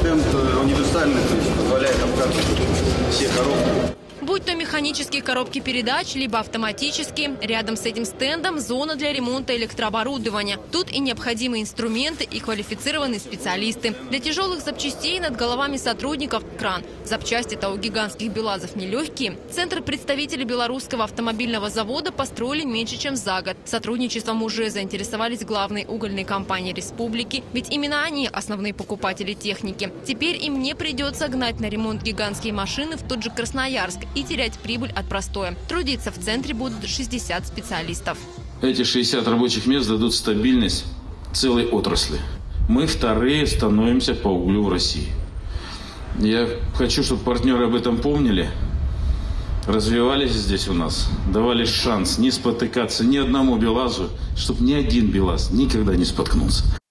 стенд универсальный, то есть позволяет обкатывать все коробки. Будь то механические коробки передач, либо автоматические, рядом с этим стендом зона для ремонта электрооборудования. Тут и необходимые инструменты, и квалифицированные специалисты. Для тяжелых запчастей над головами сотрудников кран. Запчасти-то у гигантских БелАЗов нелегкие. Центр представителей Белорусского автомобильного завода построили меньше, чем за год. Сотрудничеством уже заинтересовались главные угольные компании республики, ведь именно они основные покупатели техники. Теперь им не придется гнать на ремонт гигантские машины в тот же Красноярск и терять прибыль от простоя. Трудиться в центре будут 60 специалистов. Эти 60 рабочих мест дадут стабильность целой отрасли. Мы вторые становимся по углю в России. Я хочу, чтобы партнеры об этом помнили, развивались здесь у нас, давали шанс не спотыкаться ни одному БелАЗу, чтобы ни один БелАЗ никогда не споткнулся.